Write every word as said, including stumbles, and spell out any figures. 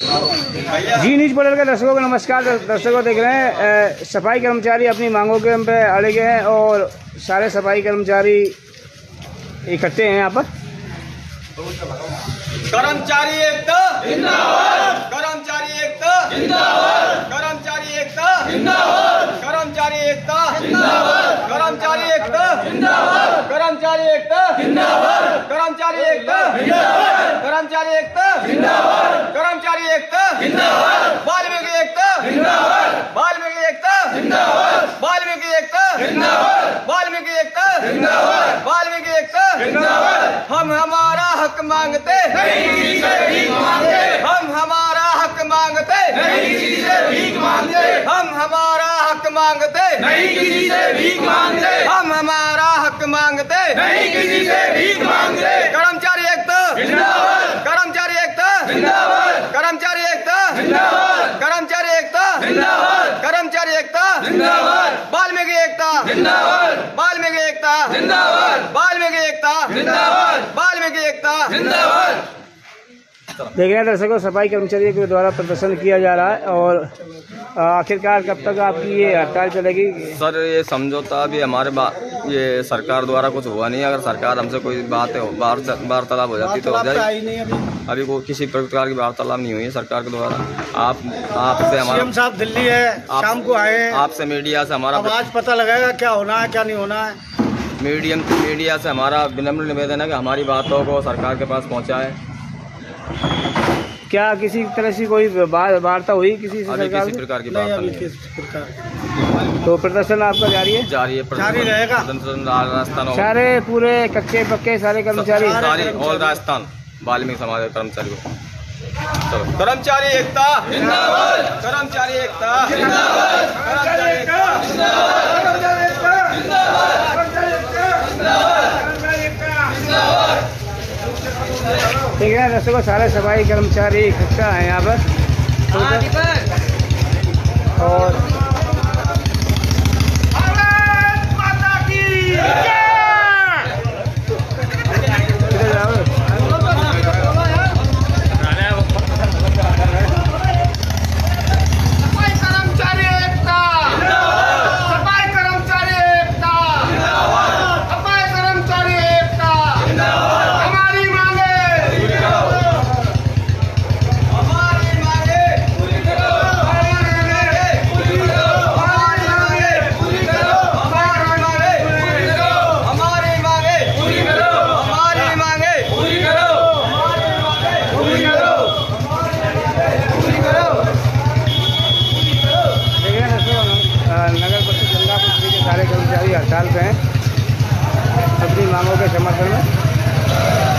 जी news portal के दर्शकों को नमस्कार। दर्शकों देख रहे हैं सफाई कर्मचारी अपनी मांगों के पे अड़े गए हैं और सारे सफाई कर्मचारी इकट्ठे हैं यहाँ पर। कर्मचारी एकता जिंदाबाद, कर्मचारी एकता जिंदाबाद, कर्मचारी एकता जिंदाबाद, कर्मचारी एकता जिंदाबाद, कर्मचारी एकता जिंदाबाद, कर्मचारी एकता जिंदाबाद, कर्मचारी एकता जिंदाबाद, कर्मचारी एकता जिंदाबाद, कर्मचारी एकता जिंदाबाद, वाल्मीकि एकता जिंदाबाद, वाल्मीकि एकता जिंदाबाद, वाल्मीकि एकता जिंदाबाद, वाल्मीकि एकता जिंदाबाद, वाल्मीकि एकता जिंदाबाद। हम हमारा हक मांगते नहीं किसी से भीख मांगते, हम हमारा हक मांगते नहीं किसी से भीख मांगते, हम हमारा हक मांगते नहीं किसी से भीख मांगते, हम हमारा हक मांगते नहीं किसी से भीख मांगते। कर्मचारी एकता जिंदाबाद, कर्मचारी एकता जिंदाबाद, कर्मचारी एकता जिंदाबाद, कर्मचारी एकता जिंदाबाद, कर्मचारी एकता जिंदाबाद, वाल्मीकि एकता जिंदाबाद, वाल्मीकि एकता जिंदाबाद, वाल्मीकि एकता जिंदाबाद, वाल्मीकि एकता जिंदाबाद। देख रहे हैं दर्शकों, सफाई कर्मचारियों के द्वारा प्रदर्शन किया जा रहा है और आखिरकार कब तक आपकी ये हड़ताल चलेगी? सर ये समझौता अभी हमारे ये सरकार द्वारा कुछ हुआ नहीं। अगर सरकार हमसे कोई बात है वार्तालाप हो जाती तो हो जाए। अभी कोई किसी प्रकार की वार्तालाप नहीं हुई है सरकार के द्वारा। आप आपसे हमारा सीएम साहब दिल्ली है, शाम को आए, आपसे मीडिया से हमारा आज पता लगाएगा क्या होना है क्या नहीं होना है। मीडियम मीडिया से हमारा विनम्र निवेदन है कि हमारी बातों को सरकार के पास पहुँचाए। क्या किसी तरह से कोई वार्ता हुई किसी से? अभी सरकार किसी प्रकार की वार्ता नहीं, नहीं। तो प्रदर्शन आपका जारी है? जारी है, जारी रहेगा। राजस्थान सारे पूरे कच्चे पक्के सारे कर्मचारी सारे ऑल राजस्थान वाल्मीकि समाज के कर्मचारी को। कर्मचारी एकता जिंदाबाद, कर्मचारी एकता जिंदाबाद, कर्मचारी एकता जिंदाबाद, कर्मचारी एकता जिंदाबाद, कर्मचारी एकता जिंदाबाद। ठीक है दर्शकों, सारे सफाई कर्मचारी इकट्ठा हैं यहाँ पर और भारत माता की जय। सफाई कर्मचारी एकता जिंदाबाद, सफाई कर्मचारी एकता जिंदाबाद, सफाई कर्मचारी एकता जिंदाबाद। हमारी मांगे पूरी करो, हमारी मांगे पूरी करो, हमारी मांगे पूरी करो, हमारी मांगे पूरी करो, हमारी मांगे पूरी करो, हमारी मांगे पूरी करो, हमारी मांगे पूरी करो, हमारी मांगे पूरी करो, पूरी करो। देखिए दर्शकों, नगर परिषद गंगापुर के सारे कर्मचारी हड़ताल पे हैं अपनी मांगों के समर्थन में।